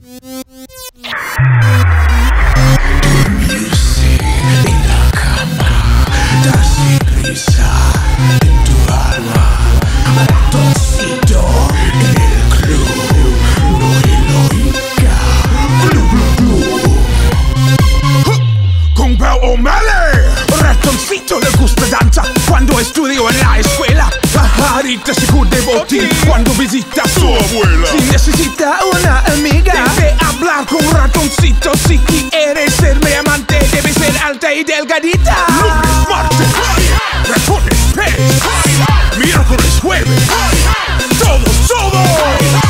Ratoncito le gusta danza cuando estudio en la escuela. Pajarita se cubre de botín cuando visita a su abuela. Si necesita una amiga, debe hablar con ratoncito. Si quieres ser mi amante, debe ser alta y delgadita. Lunes, martes, ratones, pez. Miércoles, jueves, todos.